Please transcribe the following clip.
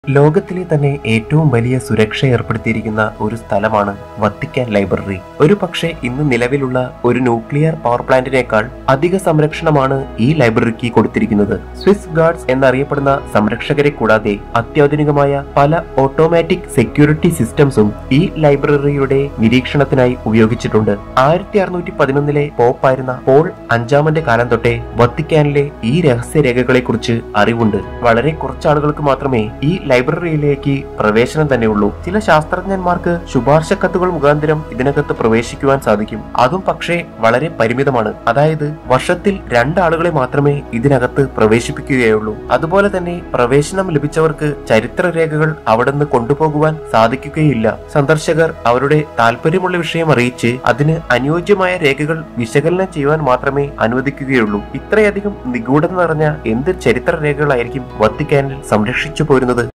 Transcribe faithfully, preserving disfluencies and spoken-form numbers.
ലോകത്തിലെ തന്നെ ഏറ്റവും വലിയ സുരക്ഷ ഏർപ്പെടുത്തിയിരിക്കുന്ന ഒരു സ്ഥലമാണ് വത്തിക്കാൻ ലൈബ്രറി. ഒരു പക്ഷേ ഇന്ന് നിലവിലുള്ള ഒരു ന്യൂക്ലിയർ പവർ പ്ലാന്റിനേക്കാൾ അധിക സംരക്ഷണമാണ് ഈ ലൈബ്രറിക്ക് കൊടുത്തിരിക്കുന്നത്. സ്വിസ് ഗാർഡ്സ് എന്നറിയപ്പെടുന്ന സംരക്ഷകരെ കൂടാതെ അത്യാധുനികമായ പല ഓട്ടോമാറ്റിക് സെക്യൂരിറ്റി സിസ്റ്റംസും ഈ ലൈബ്രറിയുടെ നിരീക്ഷണത്തിനായി ഉപയോഗിച്ചിട്ടുണ്ട്. ആയിരത്തി അറുന്നൂറ്റി പതിനൊന്നിലെ പോപ്പായിരുന്ന പോൾ അഞ്ചാമന്റെ കാലം തൊട്ടേ വത്തിക്കാനിലെ ഈ രഹസ്യരേഖകളെ കുറിച്ച് അറിവുണ്ട്. വളരെ കുറച്ചാളുകൾക്ക് മാത്രമേ ഈ ലൈബ്രറിയിലേക്ക് പ്രവേശനം തന്നെയുള്ളൂ. ചില ശാസ്ത്രജ്ഞന്മാർക്ക് ശുപാർശ കത്തുകൾ മുഖാന്തരം ഇതിനകത്ത് പ്രവേശിക്കുവാൻ സാധിക്കും. അതും പക്ഷേ വളരെ പരിമിതമാണ്. അതായത് വർഷത്തിൽ രണ്ടാളുകളെ മാത്രമേ ഇതിനകത്ത് പ്രവേശിപ്പിക്കുകയുള്ളൂ. അതുപോലെ തന്നെ പ്രവേശനം ലഭിച്ചവർക്ക് ചരിത്രരേഖകൾ അവിടെ നിന്ന് കൊണ്ടുപോകുവാൻ സാധിക്കുകയില്ല. സന്ദർശകർ അവരുടെ താല്പര്യമുള്ള വിഷയം അറിയിച്ച് അതിന് അനുയോജ്യമായ രേഖകൾ വിശകലനം ചെയ്യുവാൻ മാത്രമേ അനുവദിക്കുകയുള്ളൂ. ഇത്രയധികം നിഗൂഢത നിറഞ്ഞ എന്ത് ചരിത്ര രേഖകളായിരിക്കും വത്തിക്കാനിൽ സംരക്ഷിച്ചു പോരുന്നത്?